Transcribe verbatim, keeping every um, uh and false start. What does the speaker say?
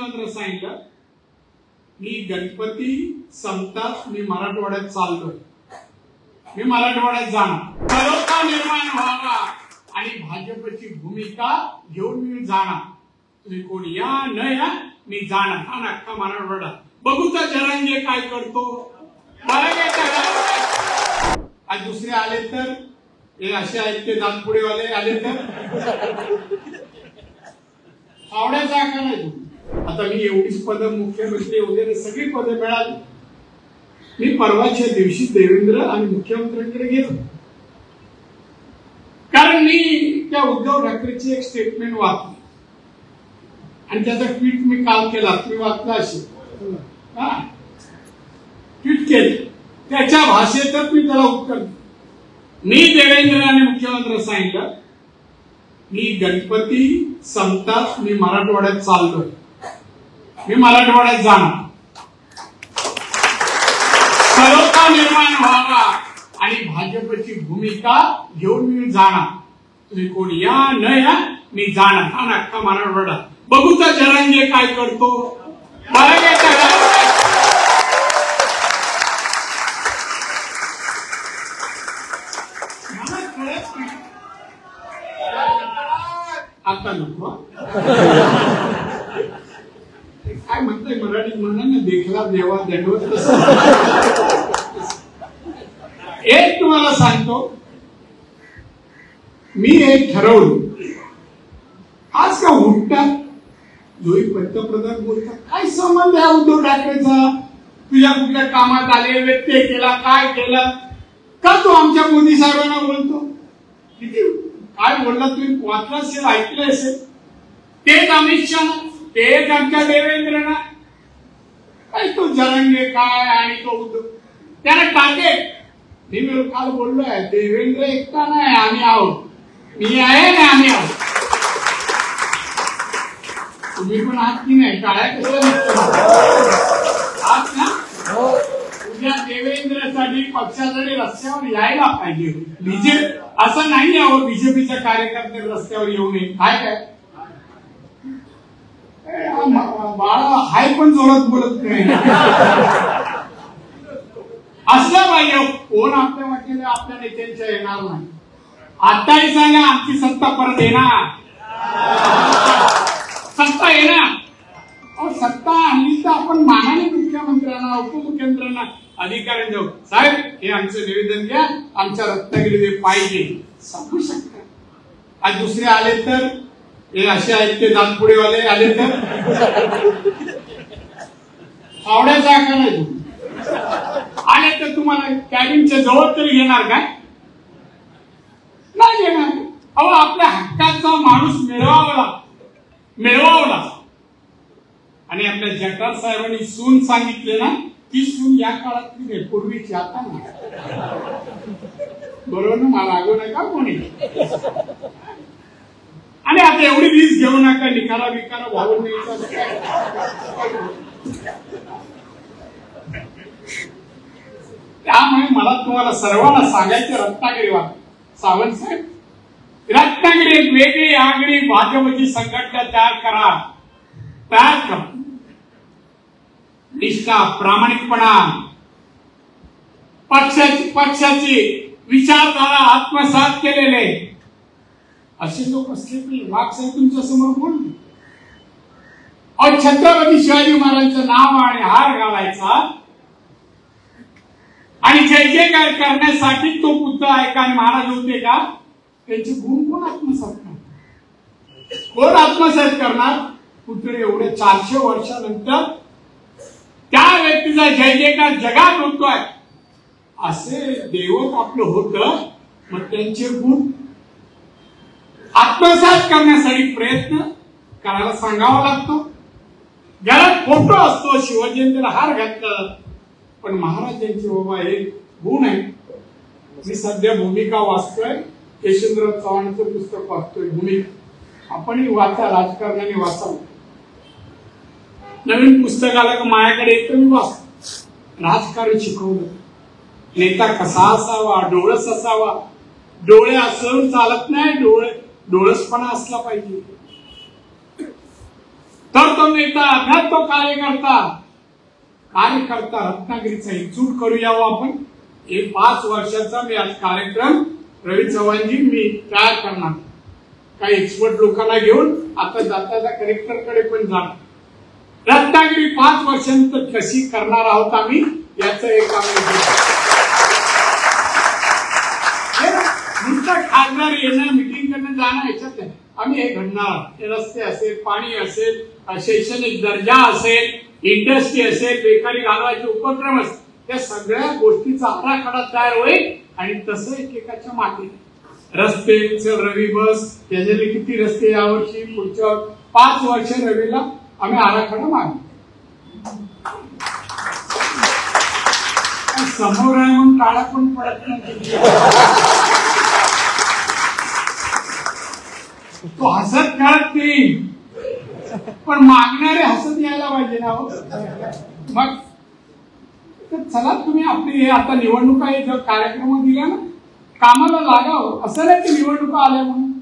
मुख्यमंत्री सांगितलं मी गणपती संपतात मी मराठवाड्यात चाललोय, मी मराठवाड्यात जाणार, सलोखा निर्माण व्हावा आणि भाजपची भूमिका घेऊन मी जाणार. तुम्ही कोणी या न या मी जाणार हा अख्खा मराठवाडा बघू तर जरांगे काय करतो. आज दुसरे आले तर हे असे आहेत ते दातपुडेवाले आले तर आवड्याचा आकार नाही. आता मी एवढीच पद मुख्यमंत्री वगैरे सगळी पद मिळाली. मी परवाच्या दिवशी देवेंद्र आणि मुख्यमंत्र्यांकडे गेलो कारण मी त्या उद्धव ठाकरेची एक स्टेटमेंट वाचली आणि त्याचा ट्विट मी काल केला. तुम्ही वाचला असेल, ट्विट केलं त्याच्या भाषेतच मी त्याला उत्तर दिलं. मी देवेंद्र आणि मुख्यमंत्री सांगितलं मी गणपती संपतात मी मराठवाड्यात चाललोय, मी मराठवाड्यात जाणार, सलोखा निर्माण व्हावा आणि भाजपची भूमिका घेऊन मी जाणार. तुम्ही कोणी या न या मी जाणार हा अख्खा मराठवाडा बघू तर जरांगे काय करतो. आता नको काय म्हणताय मराठीत म्हणा ना, देखला देवा दंडवत. एक तुम्हाला सांगतो मी एक ठरवलं आज का उठतात जोही पंतप्रधान बोलतात काय संबंध आहे उद्धव ठाकरेचा, तुझ्या कुठल्या कामात आले व्यत्यय केला काय केला का तू आमच्या मोदी साहेबांना बोलतो. किती काय बोलला तुम्ही वाचलं असेल ऐकलं असेल. तेच अमित शहा तेच आमच्या देवेंद्रना काय तो जरांगे काय आणि तो उद्धव त्याला टाके. मी काल बोललोय देवेंद्र एकटा नाही आम्ही आहोत, मी आहे ना आम्ही आहोत. तुम्ही पण आहात की नाही टाळ्या आहात ना. उद्या देवेंद्रसाठी पक्षासाठी रस्त्यावर यायला पाहिजे. बीजेपी असं नाही आहे बीजेपीच्या कार्यकर्ते रस्त्यावर येऊ नये. काय काय बाळा हाय पण जोरात बोलत नाही असलं पाहिजे. कोण आपल्या वाटेला आपल्या नेत्यांच्या येणार नाही. आताही सांगा आमची सत्ता परत येणार, सत्ता येणार. सत्ता आणली तर आपण मानाने मुख्यमंत्र्यांना उपमुख्यमंत्र्यांना अधिकाऱ्यांना जाऊ साहेब हे आमचं निवेदन द्या आमच्या रत्नागिरी पाहिजे सांगू शकतात. आज दुसरे आले तर हे असे आहेत ते दातपुडेवाले आले तर आवड्याचा आकार नाही. आले तर तुम्हाला कॅबिनच्या जवळ तरी घेणार काय नाही घेणार. अहो आपल्या हक्काचा माणूस मिळवावा मिळवावला आणि आपल्या जगताप साहेबांनी सून सांगितले ना ती सून या काळातली नाही पूर्वीची आता नाही. बरोबर ना, मला रागवू नका कोणी. आणि आता एवढी वीज घेऊ नका निकाला विकाला वाहून न्यायचा. त्यामुळे मला तुम्हाला सर्वांना सांगायचं रत्नागिरी वा सावंत साहेब रत्नागिरी एक वेगळी आगळी भाजपची संघटना तयार करा तयार करा. निष्ठा प्रामाणिकपणा पक्षाची पक्षाची विचारधारा आत्मसात केलेले असे लोक असले की वाघ साहेब तुमच्या समोर बोलले. और छत्रपती शिवाजी महाराजांचं नाव आणि हार घालायचा आणि जय जयकार करण्यासाठी तो पुत्र आहे का आणि महाराज होते का त्यांचे गुण कोण आत्मसात करणार. कोण आत्मसात करणार. पुत्र एवढे चारशे वर्षानंतर त्या व्यक्तीचा जय जयकार जगात होतोय असे देवक आपलं होतं. मग त्यांचे गुण आत्मसात करण्यासाठी प्रयत्न करायला सांगावा लागतो. घरात फोटो असतो शिवजयंतीला हार घातला पण महाराजांचे बाबा हे गुण आहे. मी सध्या भूमिका वाचतोय यशवंतराव चव्हाणांचं पुस्तक वाचतोय भूमिका. आपणही वाचा राजकारणाने वाचावं. नवीन पुस्तक आलं का माझ्याकडे येतं मी वाचतो. राजकारण शिकवलं नेता कसा असावा डोळस असावा. डोळे असून चालत नाही डोळे डोळसपणा असला पाहिजे तर तो तो नेता ना तो कार्यकर्ता कार्यकर्ता रत्नागिरीचा एकजूट करूया आपण. एक पाच वर्षाचा मी आज कार्यक्रम रवी चव्हाणजी मी तयार करणार. काही एक्सपर्ट लोकांना घेऊन आता जाता कलेक्टर कडे पण जाणार. रत्नागिरी पाच वर्षांनंतर कशी करणार आहोत आम्ही याचं एक नुसतं खासदार येणं मिटिंग करणं जाणं याच्यात नाही. आम्ही हे घडणार. रस्ते असेल, पाणी असेल, शैक्षणिक दर्जा असेल, इंडस्ट्री असेल, बेकारी घालवायचे उपक्रम असतील, त्या सगळ्या गोष्टीचा आराखडा तयार होईल आणि तसं एकेकाच्या मागे रस्ते रवी बस त्याच्यातले किती रस्ते यावर्षी पुढच्या पाच वर्ष रवीला आम्ही आराखडा मागू. समोर आहे म्हणून काळा पण पडत नाही. तो हसत खेळत नाही पण मागणारे हसत यायला पाहिजे ना. मग चला तुम्ही आपली आता निवडणुका हे जर कार्यक्रम दिल्या ना कामाला लागावं. असं नाही की निवडणुका आल्या म्हणून